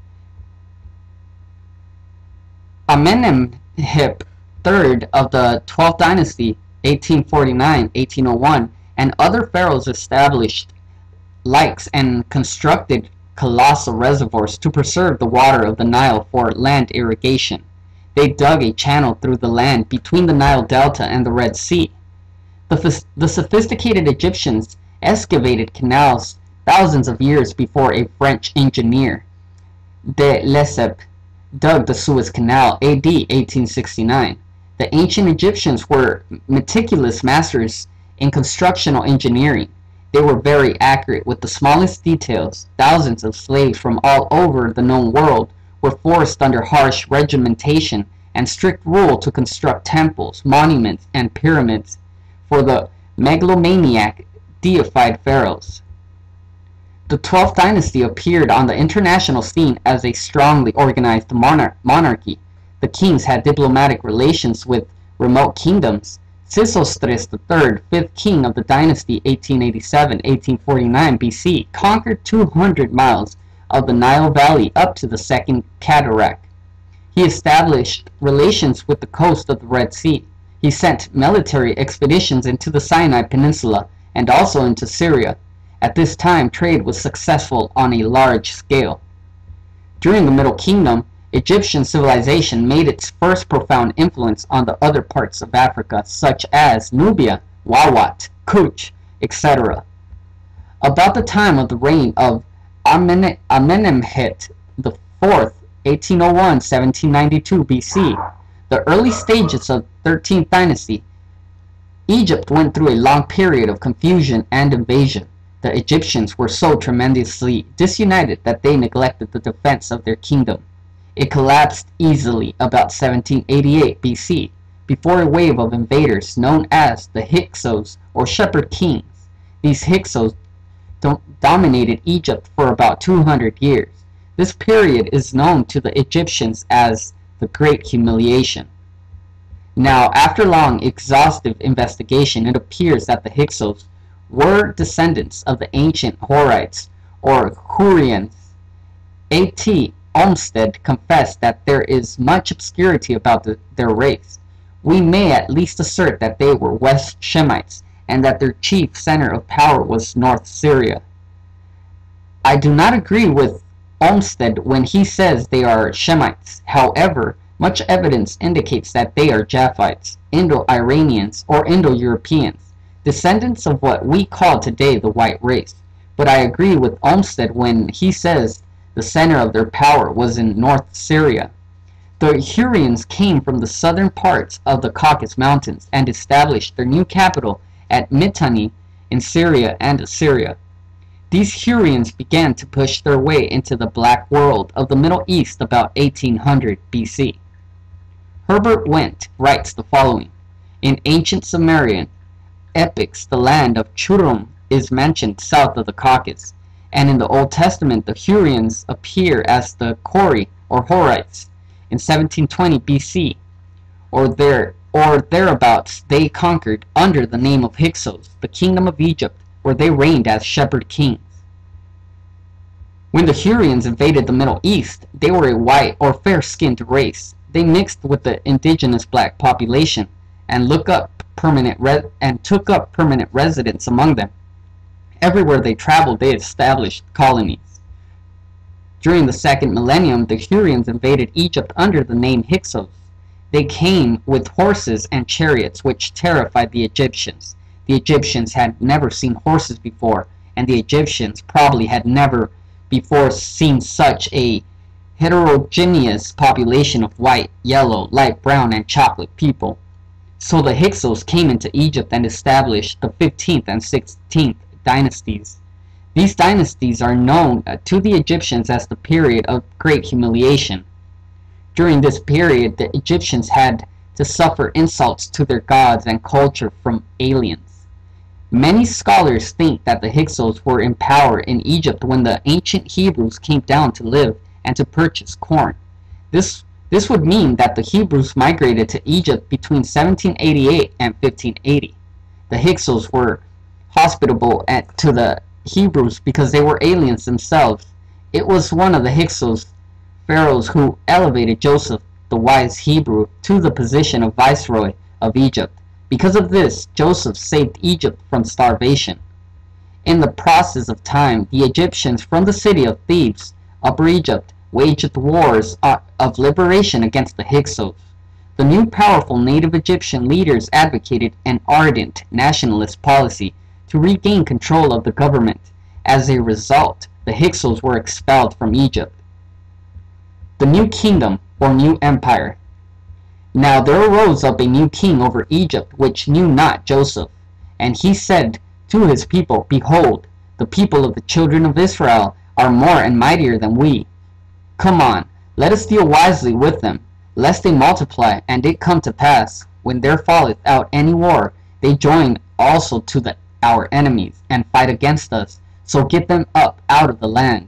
Amenemhotep III of the 12th dynasty, 1849-1801, and other pharaohs established lakes and constructed colossal reservoirs to preserve the water of the Nile for land irrigation. They dug a channel through the land between the Nile Delta and the Red Sea. The sophisticated Egyptians excavated canals thousands of years before a French engineer, de Lesseps, dug the Suez Canal AD 1869. The ancient Egyptians were meticulous masters in constructional engineering. They were very accurate with the smallest details. Thousands of slaves from all over the known world were forced under harsh regimentation and strict rule to construct temples, monuments, and pyramids for the megalomaniac deified pharaohs. The 12th dynasty appeared on the international scene as a strongly organized monarchy. The kings had diplomatic relations with remote kingdoms. Sesostris III, 5th king of the dynasty 1887-1849 BC, conquered 200 miles of the Nile Valley up to the Second Cataract. He established relations with the coast of the Red Sea. He sent military expeditions into the Sinai Peninsula and also into Syria. At this time, trade was successful on a large scale. During the Middle Kingdom, Egyptian civilization made its first profound influence on the other parts of Africa, such as Nubia, Wawat, Kush, etc. About the time of the reign of Amenemhet IV, 1801-1792 BC, the early stages of the 13th dynasty, Egypt went through a long period of confusion and invasion. The Egyptians were so tremendously disunited that they neglected the defense of their kingdom. It collapsed easily about 1788 BC, before a wave of invaders known as the Hyksos or Shepherd Kings. These Hyksos dominated Egypt for about 200 years. This period is known to the Egyptians as the Great Humiliation. Now, after long, exhaustive investigation, it appears that the Hyksos were descendants of the ancient Horites, or Hurrians. A.T. Olmsted confessed that there is much obscurity about their race. We may at least assert that they were West Shemites, and that their chief center of power was North Syria. I do not agree with Olmsted when he says they are Shemites. However, much evidence indicates that they are Japhites, Indo-Iranians, or Indo-Europeans, descendants of what we call today the white race. But I agree with Olmsted when he says the center of their power was in North Syria. The Hurrians came from the southern parts of the Caucasus Mountains and established their new capital at Mitanni in Syria and Assyria. These Hurrians began to push their way into the black world of the Middle East about 1800 BC. Herbert Wendt writes the following: in ancient Sumerian epics, the land of Churum is mentioned south of the Caucasus, and in the Old Testament the Hurrians appear as the Kori or Horites. In 1720 BC or thereabouts, they conquered under the name of Hyksos the kingdom of Egypt, where they reigned as shepherd kings. When the Hurrians invaded the Middle East, they were a white or fair-skinned race. They mixed with the indigenous black population and took up permanent residence among them. Everywhere they traveled, they established colonies. During the second millennium, the Hurrians invaded Egypt under the name Hyksos. They came with horses and chariots, which terrified the Egyptians. The Egyptians had never seen horses before, and the Egyptians probably had never before seen such a heterogeneous population of white, yellow, light brown, and chocolate people. So the Hyksos came into Egypt and established the 15th and 16th dynasties. These dynasties are known to the Egyptians as the period of great humiliation. During this period, the Egyptians had to suffer insults to their gods and culture from aliens. Many scholars think that the Hyksos were in power in Egypt when the ancient Hebrews came down to live and to purchase corn. This would mean that the Hebrews migrated to Egypt between 1788 and 1580. The Hyksos were hospitable to the Hebrews because they were aliens themselves. It was one of the Hyksos pharaohs who elevated Joseph, the wise Hebrew, to the position of viceroy of Egypt. Because of this, Joseph saved Egypt from starvation. In the process of time, the Egyptians from the city of Thebes, Upper Egypt, waged wars of liberation against the Hyksos. The new powerful native Egyptian leaders advocated an ardent nationalist policy to regain control of the government. As a result, the Hyksos were expelled from Egypt. The new kingdom, or new empire. Now there arose up a new king over Egypt, which knew not Joseph. And he said to his people, Behold, the people of the children of Israel are more and mightier than we. Come on, let us deal wisely with them, lest they multiply, and it come to pass, when there falleth out any war, they join also to our enemies, and fight against us, so get them up out of the land.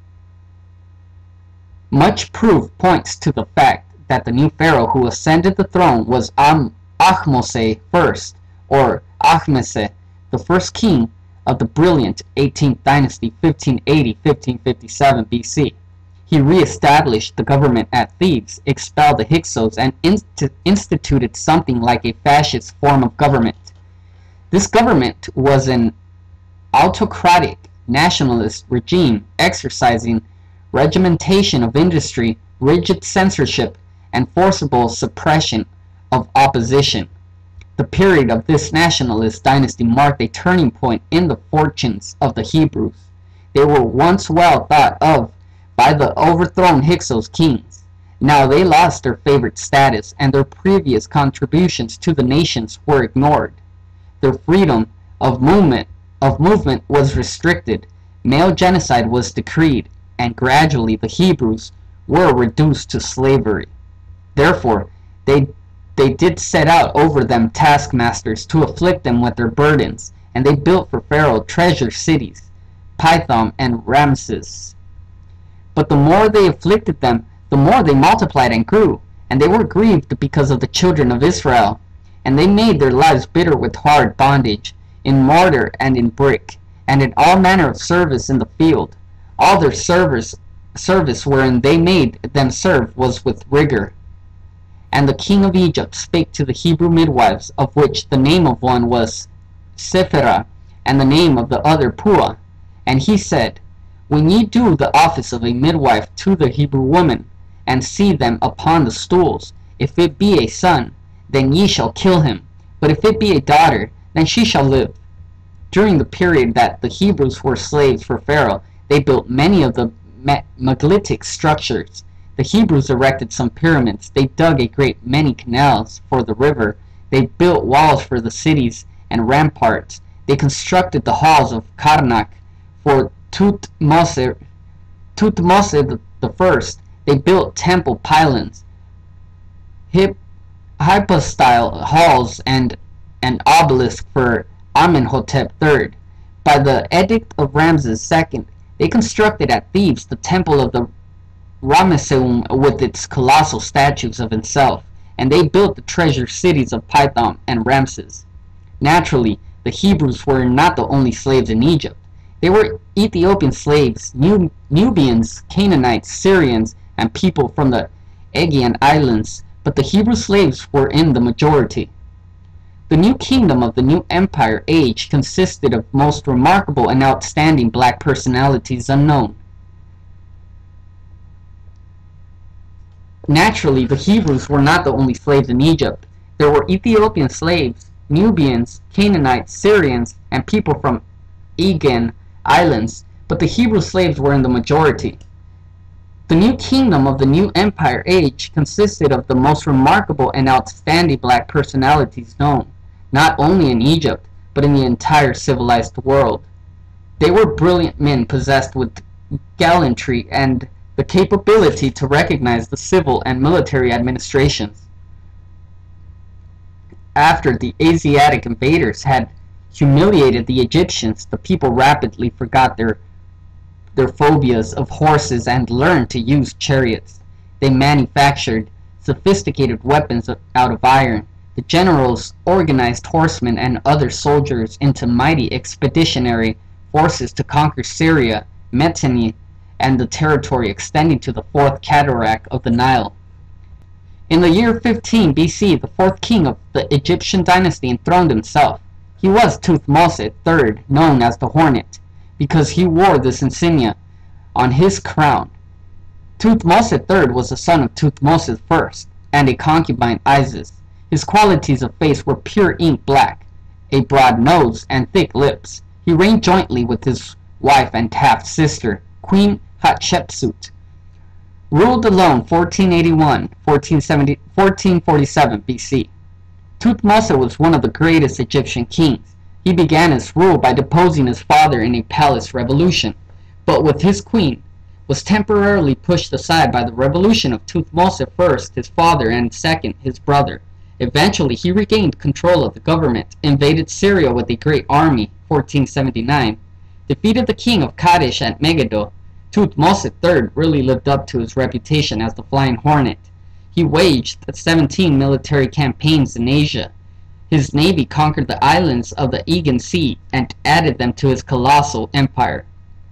Much proof points to the fact that the new pharaoh who ascended the throne was Ahmose I, or Ahmese, the first king of the brilliant 18th dynasty 1580-1557 BC. He re-established the government at Thebes, expelled the Hyksos, and instituted something like a fascist form of government. This government was an autocratic nationalist regime exercising regimentation of industry, rigid censorship, and forcible suppression of opposition. The period of this nationalist dynasty marked a turning point in the fortunes of the Hebrews. They were once well thought of by the overthrown Hyksos kings. Now they lost their favorite status, and their previous contributions to the nations were ignored. Their freedom of movement was restricted. Male genocide was decreed, and gradually the Hebrews were reduced to slavery. Therefore, they did set out over them taskmasters to afflict them with their burdens, and they built for Pharaoh treasure cities, Pithom, and Ramses. But the more they afflicted them, the more they multiplied and grew, and they were grieved because of the children of Israel. And they made their lives bitter with hard bondage, in mortar and in brick, and in all manner of service in the field. All their service wherein they made them serve was with rigor. And the king of Egypt spake to the Hebrew midwives, of which the name of one was Sephirah, and the name of the other Puah. And he said, When ye do the office of a midwife to the Hebrew woman, and see them upon the stools, if it be a son, then ye shall kill him, but if it be a daughter, then she shall live. During the period that the Hebrews were slaves for Pharaoh, they built many of the megalithic structures. The Hebrews erected some pyramids. They dug a great many canals for the river. They built walls for the cities and ramparts. They constructed the halls of Karnak for Thutmose the first. They built temple pylons, hypostyle halls, and an obelisk for Amenhotep III. By the edict of Ramses II, they constructed at Thebes the temple of the Ramesseum with its colossal statues of himself, and they built the treasure cities of Pithom and Ramses. Naturally, the Hebrews were not the only slaves in Egypt. They were Ethiopian slaves, Nubians, Canaanites, Syrians, and people from the Aegean Islands, but the Hebrew slaves were in the majority. The new kingdom of the new empire age consisted of most remarkable and outstanding black personalities unknown. Naturally, the Hebrews were not the only slaves in Egypt. There were Ethiopian slaves, Nubians, Canaanites, Syrians, and people from Aegean Islands, but the Hebrew slaves were in the majority. The new kingdom of the new empire age consisted of the most remarkable and outstanding black personalities known, not only in Egypt, but in the entire civilized world. They were brilliant men possessed with gallantry and the capability to recognize the civil and military administrations. After the Asiatic invaders had humiliated the Egyptians, the people rapidly forgot their phobias of horses and learned to use chariots. They manufactured sophisticated weapons out of iron. The generals organized horsemen and other soldiers into mighty expeditionary forces to conquer Syria, Mitanni, and the territory extending to the fourth cataract of the Nile. In the year 15 BC, the fourth king of the Egyptian dynasty enthroned himself. He was Thutmose III, known as the Hornet, because he wore this insignia on his crown. Thutmose III was the son of Thutmose I and a concubine Isis. His qualities of face were pure ink black, a broad nose, and thick lips. He reigned jointly with his wife and half-sister, Queen Hatshepsut. Ruled alone 1447 BC. Thutmose was one of the greatest Egyptian kings. He began his rule by deposing his father in a palace revolution, but with his queen was temporarily pushed aside by the revolution of Thutmose I, his father, and second, his brother. Eventually, he regained control of the government, invaded Syria with a great army, 1479, defeated the king of Kadesh at Megiddo. Thutmose III really lived up to his reputation as the Flying Hornet. He waged 17 military campaigns in Asia. His navy conquered the islands of the Aegean Sea and added them to his colossal empire.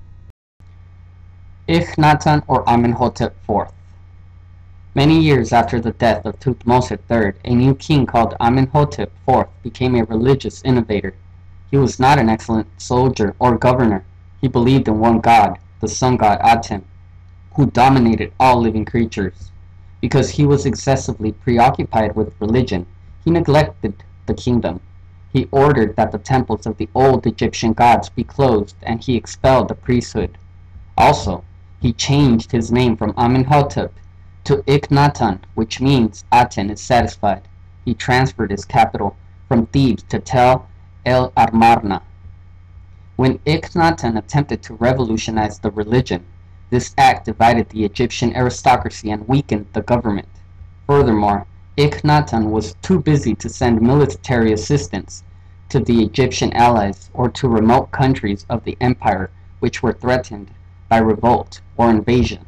Akhenaten or Amenhotep IV. Many years after the death of Thutmose III, a new king called Amenhotep IV became a religious innovator. He was not an excellent soldier or governor. He believed in one god, the sun god Aten, who dominated all living creatures. Because he was excessively preoccupied with religion, he neglected the kingdom. He ordered that the temples of the old Egyptian gods be closed, and he expelled the priesthood. Also, he changed his name from Amenhotep to Akhenaten, which means Aten is satisfied. He transferred his capital from Thebes to Tel El Amarna. When Akhenaten attempted to revolutionize the religion, this act divided the Egyptian aristocracy and weakened the government. Furthermore, Akhenaten was too busy to send military assistance to the Egyptian allies or to remote countries of the empire which were threatened by revolt or invasion.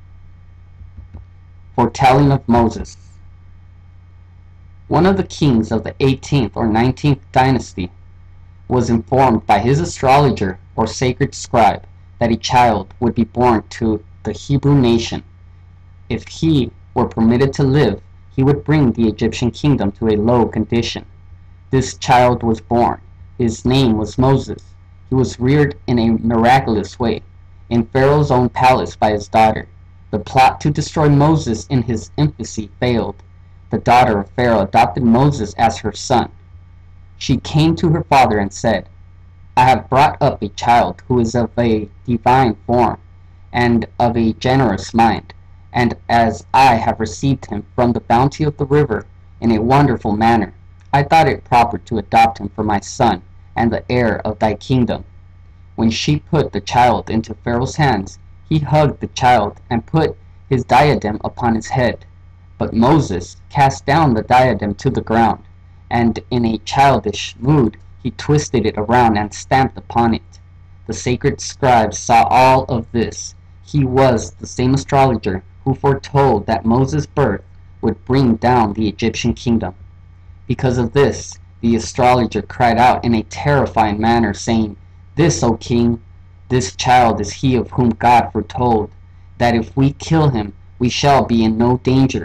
Foretelling of Moses. One of the kings of the 18th or 19th dynasty was informed by his astrologer or sacred scribe that a child would be born to the Hebrew nation. If he were permitted to live, he would bring the Egyptian kingdom to a low condition. This child was born. His name was Moses. He was reared in a miraculous way, in Pharaoh's own palace by his daughter. The plot to destroy Moses in his infancy failed. The daughter of Pharaoh adopted Moses as her son. She came to her father and said, "I have brought up a child who is of a divine form and of a generous mind, and as I have received him from the bounty of the river in a wonderful manner, I thought it proper to adopt him for my son and the heir of thy kingdom." When she put the child into Pharaoh's hands, he hugged the child and put his diadem upon his head. But Moses cast down the diadem to the ground, and in a childish mood he twisted it around and stamped upon it. The sacred scribe saw all of this. He was the same astrologer who foretold that Moses' birth would bring down the Egyptian kingdom. Because of this, the astrologer cried out in a terrifying manner, saying, "This, O king, this child is he of whom God foretold, that if we kill him, we shall be in no danger."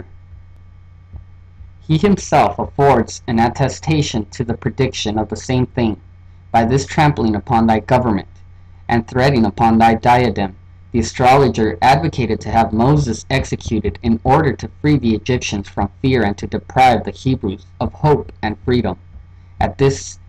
He himself affords an attestation to the prediction of the same thing. By this trampling upon thy government, and treading upon thy diadem, the astrologer advocated to have Moses executed in order to free the Egyptians from fear and to deprive the Hebrews of hope and freedom. At this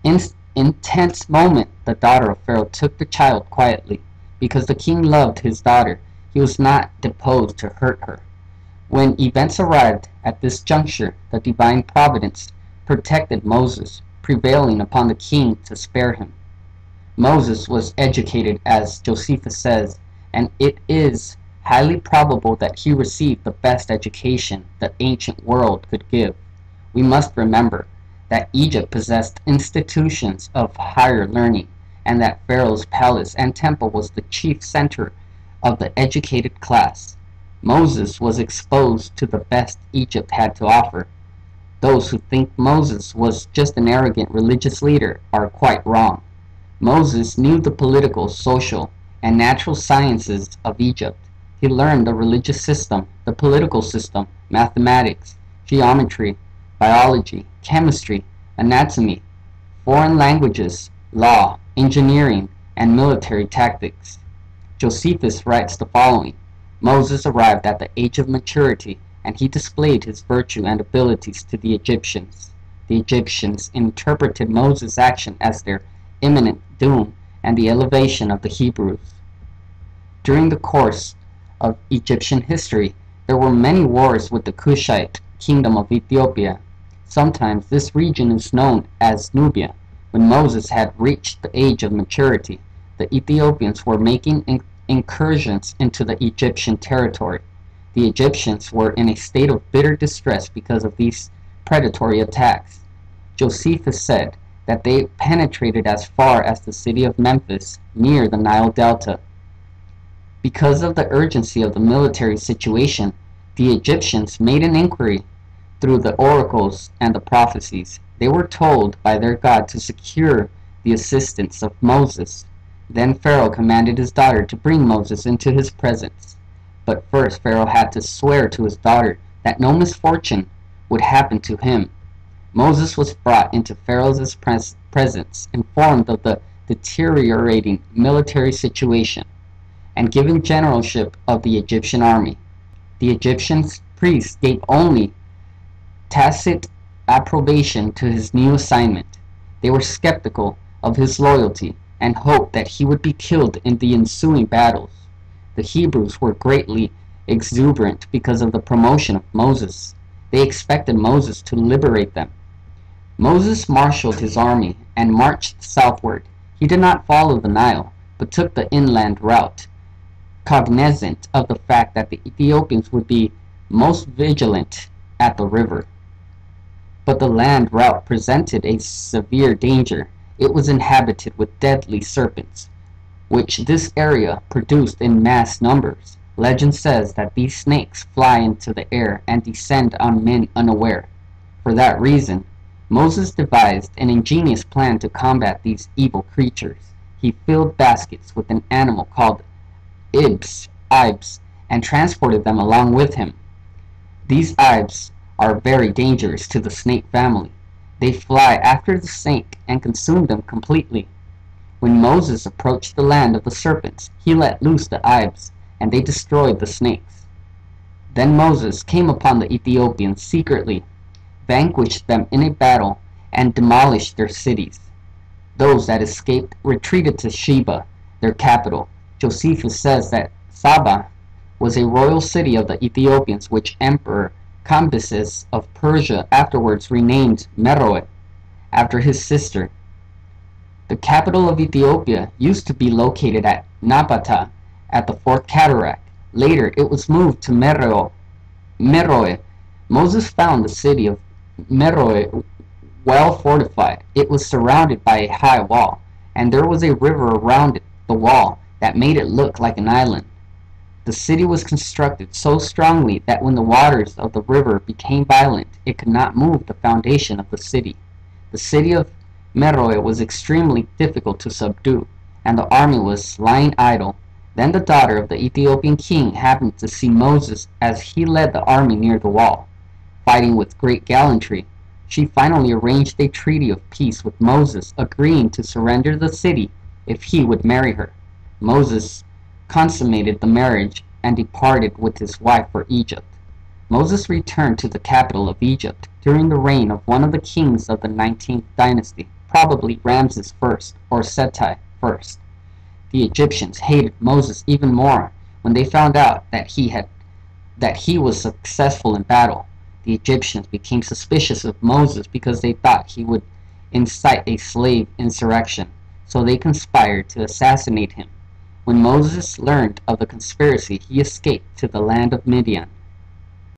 intense moment, the daughter of Pharaoh took the child quietly. Because the king loved his daughter, he was not disposed to hurt her. When events arrived at this juncture, the divine providence protected Moses, prevailing upon the king to spare him. Moses was educated, as Josephus says, and it is highly probable that he received the best education the ancient world could give. We must remember that Egypt possessed institutions of higher learning, and that Pharaoh's palace and temple was the chief center of the educated class. Moses was exposed to the best Egypt had to offer. Those who think Moses was just an arrogant religious leader are quite wrong. Moses knew the political, social, and natural sciences of Egypt. He learned the religious system, the political system, mathematics, geometry, biology, chemistry, anatomy, foreign languages, law, engineering, and military tactics. Josephus writes the following: Moses arrived at the age of maturity, and he displayed his virtue and abilities to the Egyptians. The Egyptians interpreted Moses' action as their imminent doom and the elevation of the Hebrews. During the course of Egyptian history, there were many wars with the Cushite kingdom of Ethiopia. Sometimes this region is known as Nubia. When Moses had reached the age of maturity, the Ethiopians were making incursions into the Egyptian territory. The Egyptians were in a state of bitter distress because of these predatory attacks. Josephus said that they penetrated as far as the city of Memphis, near the Nile Delta. Because of the urgency of the military situation, the Egyptians made an inquiry through the oracles and the prophecies. They were told by their God to secure the assistance of Moses. Then Pharaoh commanded his daughter to bring Moses into his presence. But first Pharaoh had to swear to his daughter that no misfortune would happen to him. Moses was brought into Pharaoh's presence, informed of the deteriorating military situation, and given generalship of the Egyptian army. The Egyptian priests gave only tacit approbation to his new assignment. They were skeptical of his loyalty and hoped that he would be killed in the ensuing battles. The Hebrews were greatly exuberant because of the promotion of Moses. They expected Moses to liberate them. Moses marshaled his army and marched southward. He did not follow the Nile, but took the inland route, cognizant of the fact that the Ethiopians would be most vigilant at the river. But the land route presented a severe danger. It was inhabited with deadly serpents. which this area produced in mass numbers. Legend says that these snakes fly into the air and descend on men unaware. For that reason, Moses devised an ingenious plan to combat these evil creatures. He filled baskets with an animal called ibs, and transported them along with him. These ibs are very dangerous to the snake family. They fly after the snake and consume them completely. When Moses approached the land of the serpents, he let loose the ibs, and they destroyed the snakes. Then Moses came upon the Ethiopians secretly, vanquished them in a battle, and demolished their cities. Those that escaped retreated to Sheba, their capital. Josephus says that Saba was a royal city of the Ethiopians, which Emperor Cambyses of Persia afterwards renamed Meroe after his sister. The capital of Ethiopia used to be located at Napata at the Fourth Cataract. Later it was moved to Meroe. Moses found the city of Meroe well fortified. It was surrounded by a high wall, and there was a river around the wall that made it look like an island. The city was constructed so strongly that when the waters of the river became violent, it could not move the foundation of the city. The city of Meroe was extremely difficult to subdue, and the army was lying idle. Then the daughter of the Ethiopian king happened to see Moses as he led the army near the wall, fighting with great gallantry. She finally arranged a treaty of peace with Moses, agreeing to surrender the city if he would marry her. Moses consummated the marriage and departed with his wife for Egypt. Moses returned to the capital of Egypt during the reign of one of the kings of the 19th dynasty, probably Ramses I or Seti I. The Egyptians hated Moses even more when they found out that he was successful in battle. The Egyptians became suspicious of Moses because they thought he would incite a slave insurrection, so they conspired to assassinate him. When Moses learned of the conspiracy, he escaped to the land of Midian.